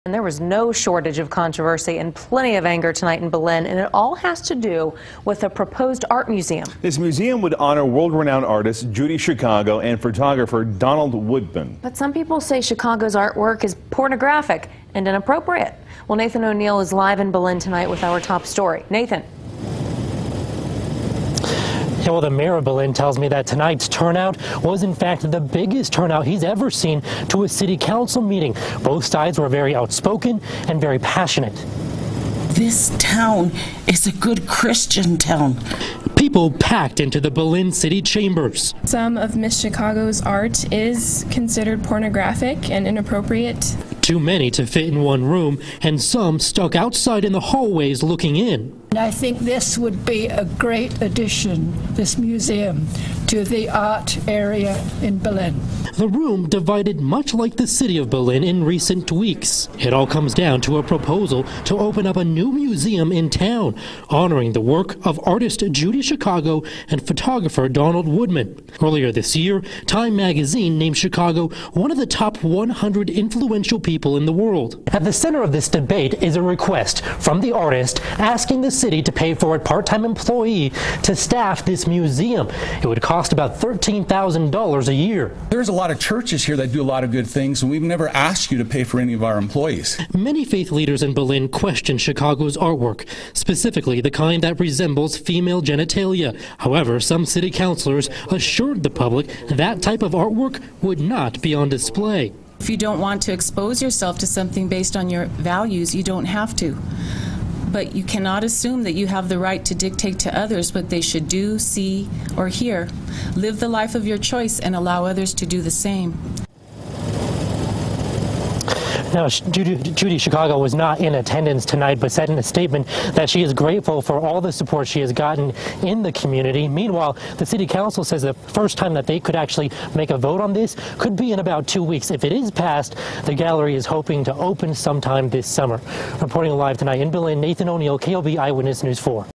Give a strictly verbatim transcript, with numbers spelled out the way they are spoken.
And there was no shortage of controversy and plenty of anger tonight in Belen, and it all has to do with a proposed art museum. This museum would honor world-renowned artist Judy Chicago and photographer Donald Woodman. But some people say Chicago's artwork is pornographic and inappropriate. Well, Nathan O'Neill is live in Belen tonight with our top story. Nathan. Yeah, well, the mayor of Belen tells me that tonight's turnout was in fact the biggest turnout he's ever seen to a city council meeting. Both sides were very outspoken and very passionate. This town is a good Christian town. People packed into the Belen City Chambers. Some of Miss Chicago's art is considered pornographic and inappropriate. Too many to fit in one room, and some stuck outside in the hallways looking in. I think this would be a great addition, this museum, to the art area in Belen. The room divided much like the city of Belen in recent weeks. It all comes down to a proposal to open up a new museum in town, honoring the work of artist Judy Chicago and photographer Donald Woodman. Earlier this year, Time magazine named Chicago one of the top one hundred influential people in the world. At the center of this debate is a request from the artist asking the city to pay for a part-time employee to staff this museum. It would cost about thirteen thousand dollars a year. There's a lot of churches here that do a lot of good things, and we've never asked you to pay for any of our employees. Many faith leaders in Belen question Chicago's artwork, specifically the kind that resembles female genitalia. However, some city councilors assured the public that type of artwork would not be on display. If you don't want to expose yourself to something based on your values, you don't have to. But you cannot assume that you have the right to dictate to others what they should do, see, or hear. Live the life of your choice and allow others to do the same. Now, Judy, Judy Chicago was not in attendance tonight, but said in a statement that she is grateful for all the support she has gotten in the community. Meanwhile, the city council says the first time that they could actually make a vote on this could be in about two weeks. If it is passed, the gallery is hoping to open sometime this summer. Reporting live tonight in Belen, Nathan O'Neill, K O B Eyewitness News four.